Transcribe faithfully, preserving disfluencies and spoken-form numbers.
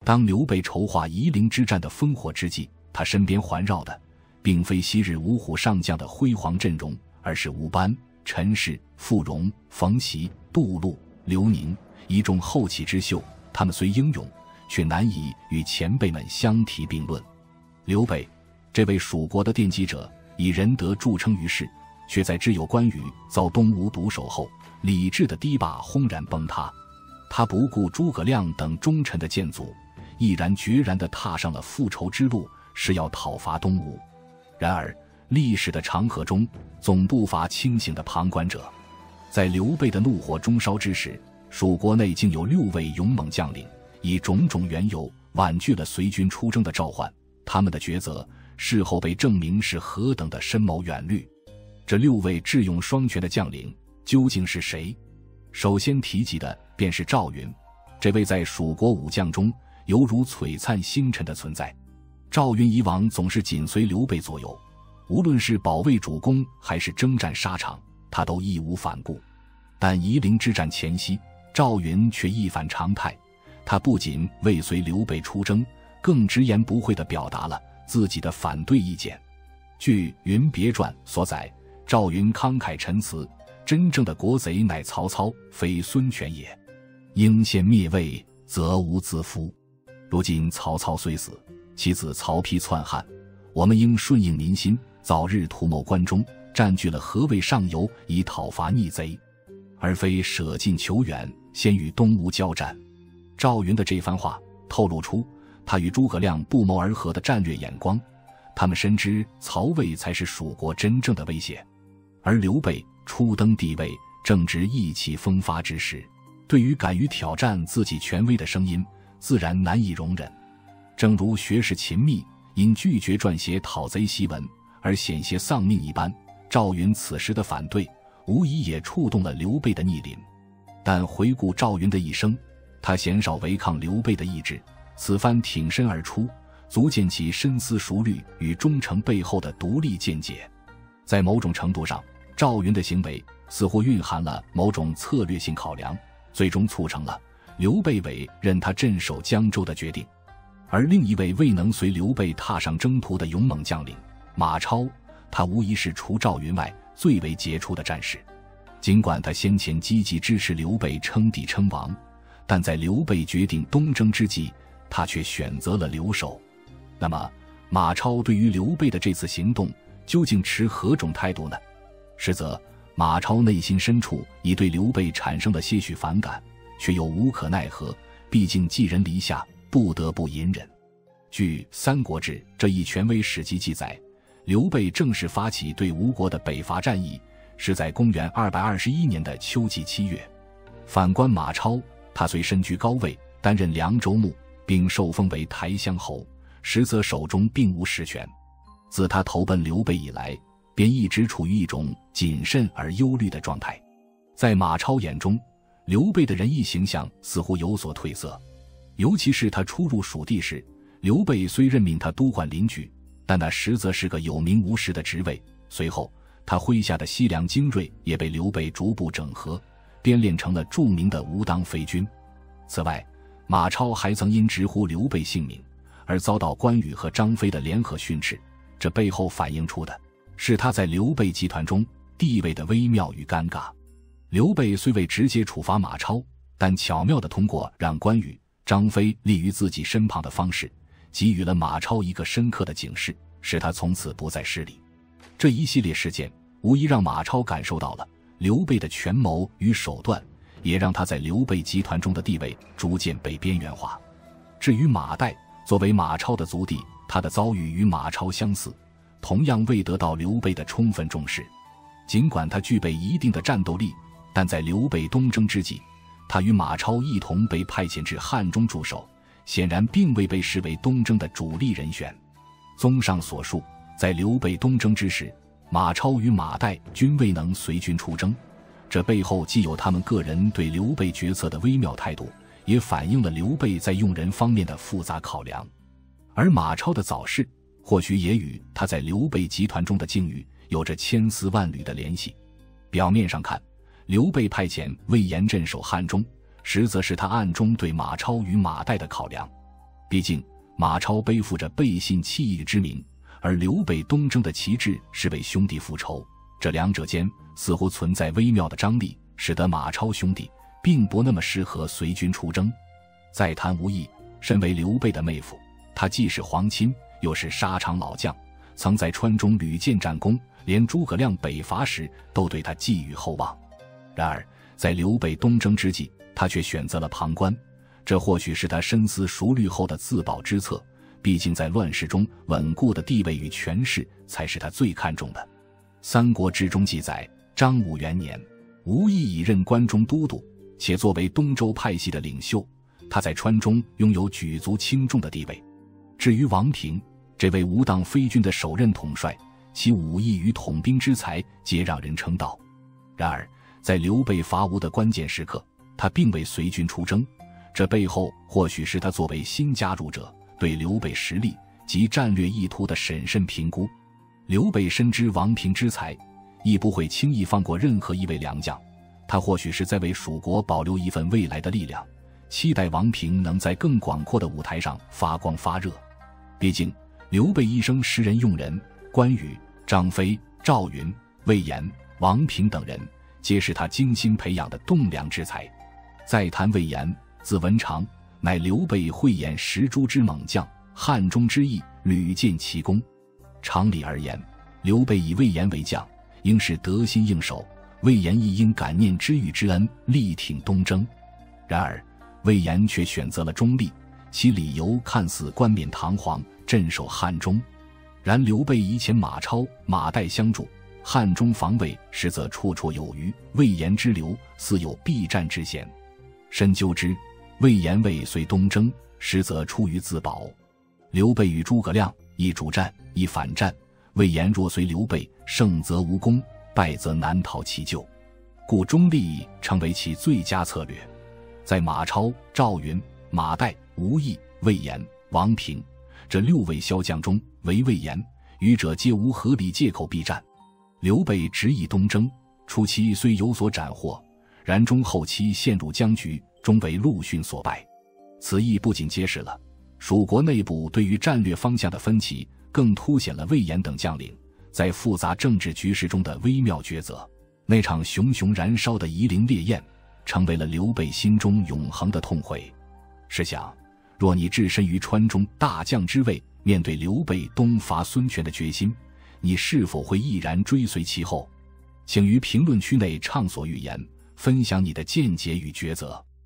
当刘备筹划夷陵之战的烽火之际，他身边环绕的并非昔日五虎上将的辉煌阵容，而是吴班、陈氏、傅荣、冯习、杜陆、刘宁一众后起之秀。他们虽英勇，却难以与前辈们相提并论。刘备这位蜀国的奠基者，以仁德著称于世，却在知有关羽遭东吴毒手后，理智的堤坝轰然崩塌。他不顾诸葛亮等忠臣的谏阻，毅然决然地踏上了复仇之路，是要讨伐东吴。然而历史的长河中总不乏清醒的旁观者，在刘备的怒火中烧之时，蜀国内竟有六位勇猛将领以种种缘由婉拒了随军出征的召唤。他们的抉择事后被证明是何等的深谋远虑。这六位智勇双全的将领究竟是谁？首先提及的便是赵云，这位在蜀国武将中犹如璀璨星辰的存在。赵云以往总是紧随刘备左右，无论是保卫主公还是征战沙场，他都义无反顾。但夷陵之战前夕，赵云却一反常态，他不仅未随刘备出征，更直言不讳地表达了自己的反对意见。据《云别传》所载，赵云慷慨陈词，真正的国贼乃曹操，非孙权也。应先灭魏，则无自夫。如今曹操虽死，其子曹丕篡汉，我们应顺应民心，早日图谋关中，占据了河渭上游，以讨伐逆贼，而非舍近求远，先与东吴交战。赵云的这番话透露出他与诸葛亮不谋而合的战略眼光，他们深知曹魏才是蜀国真正的威胁，而刘备初登帝位，正值意气风发之时，对于敢于挑战自己权威的声音，自然难以容忍。正如学士秦密因拒绝撰写讨贼檄文而险些丧命一般，赵云此时的反对无疑也触动了刘备的逆鳞。但回顾赵云的一生，他鲜少违抗刘备的意志，此番挺身而出，足见其深思熟虑与忠诚背后的独立见解。在某种程度上，赵云的行为似乎蕴含了某种策略性考量，最终促成了刘备委任他镇守江州的决定。而另一位未能随刘备踏上征途的勇猛将领马超，他无疑是除赵云外最为杰出的战士。尽管他先前积极支持刘备称帝称王，但在刘备决定东征之际，他却选择了留守。那么马超对于刘备的这次行动究竟持何种态度呢？实则马超内心深处已对刘备产生了些许反感，却又无可奈何，毕竟寄人篱下，不得不隐忍。据《三国志》这一权威史籍记载，刘备正式发起对吴国的北伐战役是在公元二百二十一年的秋季七月。反观马超，他虽身居高位，担任凉州牧，并受封为台乡侯，实则手中并无实权。自他投奔刘备以来，便一直处于一种谨慎而忧虑的状态。在马超眼中，刘备的仁义形象似乎有所褪色，尤其是他初入蜀地时，刘备虽任命他督管邻居，但那实则是个有名无实的职位。随后他麾下的西凉精锐也被刘备逐步整合，编练成了著名的吴当飞军。此外，马超还曾因直呼刘备姓名而遭到关羽和张飞的联合训斥，这背后反映出的是他在刘备集团中地位的微妙与尴尬。刘备虽未直接处罚马超，但巧妙地通过让关羽、张飞立于自己身旁的方式，给予了马超一个深刻的警示，使他从此不再失礼。这一系列事件无疑让马超感受到了刘备的权谋与手段，也让他在刘备集团中的地位逐渐被边缘化。至于马岱，作为马超的族弟，他的遭遇与马超相似，同样未得到刘备的充分重视。尽管他具备一定的战斗力，但在刘备东征之际，他与马超一同被派遣至汉中驻守，显然并未被视为东征的主力人选。综上所述，在刘备东征之时，马超与马岱均未能随军出征，这背后既有他们个人对刘备决策的微妙态度，也反映了刘备在用人方面的复杂考量。而马超的早逝或许也与他在刘备集团中的境遇有着千丝万缕的联系。表面上看，刘备派遣魏延镇守汉中，实则是他暗中对马超与马岱的考量。 毕竟马超背负着背信弃义之名，而刘备东征的旗帜是为兄弟复仇，这两者间似乎存在微妙的张力，使得马超兄弟并不那么适合随军出征。再谈吴懿，身为刘备的妹夫，他既是皇亲，又是沙场老将，曾在川中屡建战功，连诸葛亮北伐时都对他寄予厚望。然而在刘备东征之际，他却选择了旁观，这或许是他深思熟虑后的自保之策，毕竟在乱世中稳固的地位与权势才是他最看重的。三国志中记载，张武元年，吴懿已任关中都督，且作为东周派系的领袖，他在川中拥有举足轻重的地位。至于王平，这位无当非军的首任统帅，其武艺与统兵之才皆让人称道。然而在刘备伐吴的关键时刻，他并未随军出征，这背后或许是他作为新加入者对刘备实力及战略意图的审慎评估。刘备深知王平之才，亦不会轻易放过任何一位良将，他或许是在为蜀国保留一份未来的力量，期待王平能在更广阔的舞台上发光发热。毕竟刘备一生识人用人，关羽、张飞、赵云、魏延、王平等人皆是他精心培养的栋梁之才。再谈魏延，字文长，乃刘备慧眼识珠之猛将，汉中之役屡建奇功。常理而言，刘备以魏延为将，应是得心应手，魏延亦应感念知遇之恩，力挺东征。然而魏延却选择了中立，其理由看似冠冕堂皇，镇守汉中。然刘备以前马超、马岱相助，汉中防卫实则绰绰有余，魏延之流似有避战之嫌。深究之，魏延未遂东征，实则出于自保。刘备与诸葛亮一主战一反战，魏延若随刘备，胜则无功，败则难逃其咎，故中立成为其最佳策略。在马超、赵云、马岱、吴懿、魏延、王平这六位骁将中，唯魏延余者皆无合理借口避战。刘备执意东征，初期虽有所斩获，然中后期陷入僵局，终为陆逊所败。此役不仅揭示了蜀国内部对于战略方向的分歧，更凸显了魏延等将领在复杂政治局势中的微妙抉择。那场熊熊燃烧的夷陵烈焰，成为了刘备心中永恒的痛悔。试想，若你置身于川中大将之位，面对刘备东伐孙权的决心，你是否会毅然追随其后？请于评论区内畅所欲言，分享你的见解与抉择。